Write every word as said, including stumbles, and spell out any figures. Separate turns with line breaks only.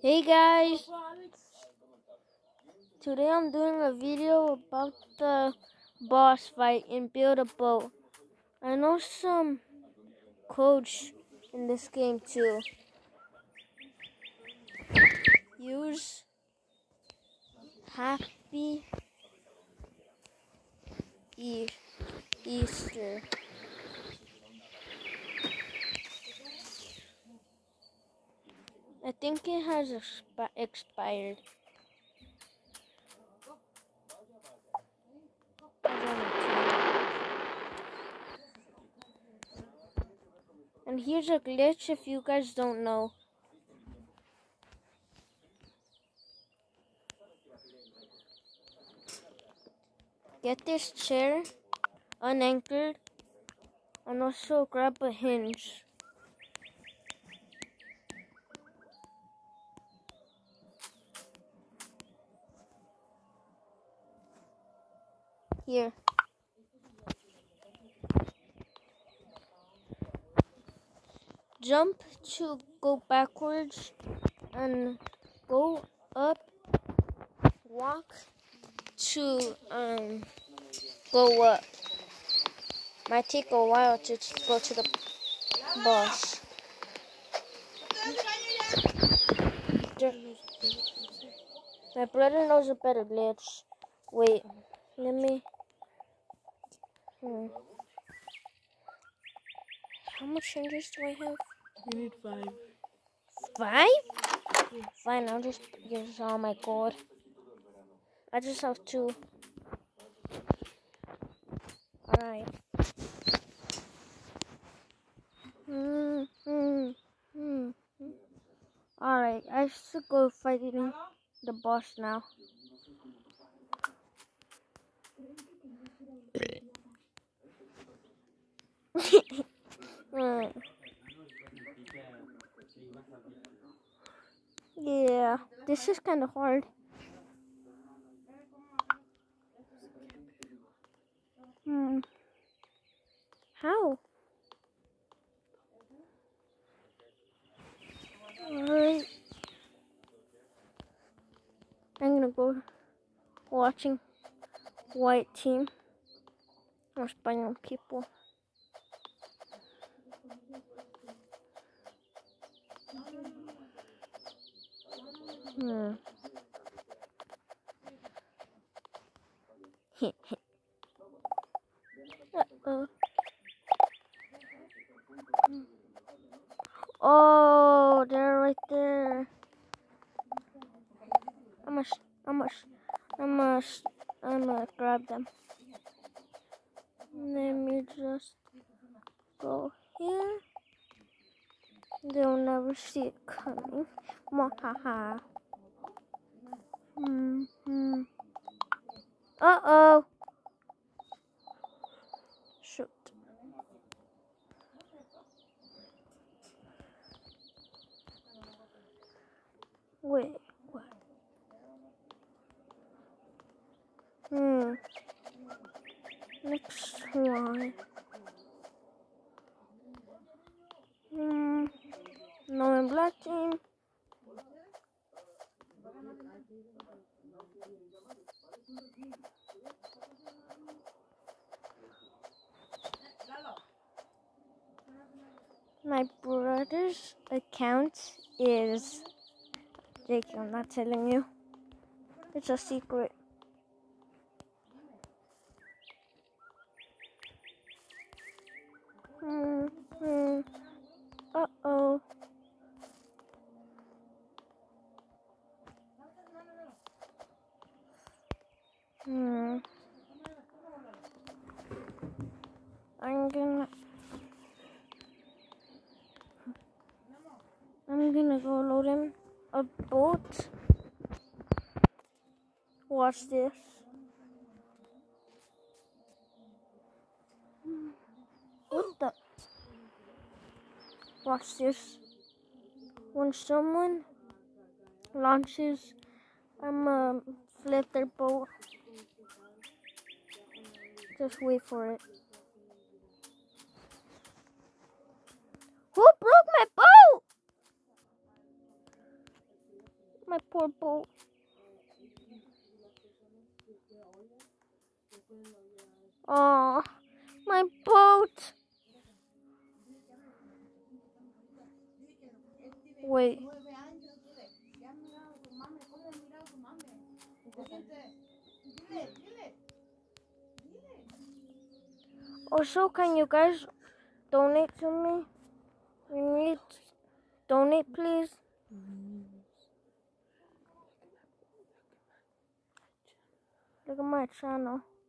Hey guys, today I'm doing a video about the boss fight in Build a Boat. I know some codes in this game too. Use Happy e Easter. I think it has expi expired. And here's a glitch if you guys don't know. Get this chair unanchored and also grab a hinge. Here. Jump to go backwards and go up. Walk to um go up. Might take a while to go to the boss. My brother knows a better glitch. Wait, let me. Hmm. How much hinges do I have?
You need five.
Five? Yeah. Fine, I'll just use all my gold. I just have two. Alright. Mm, mm, mm, mm. Alright, I should go fighting the boss now. mm. Yeah, this is kind of hard. Hmm. How? Alright. I'm gonna go watching white team or spying on people. Hmm. Uh-oh. Oh, they're right there. I must, I must, I must, I must grab them. Let me just go here. They'll never see it coming. Mwahaha. Hmm, hmm. Uh-oh. Shoot. Wait, what? Hmm. Next one. Hmm. No in black team. My brother's account is Jake, I'm not telling you. It's a secret. Hmm, hmm. Uh-oh. Hmm. I'm gonna... I'm gonna go load him a boat. Watch this. What the? Watch this. When someone launches, I'm gonna flip their boat. Just wait for it. Who broke my boat? My poor boat. Oh, my boat. Wait. Also, can you guys donate to me? We need donate, please. Look at my channel.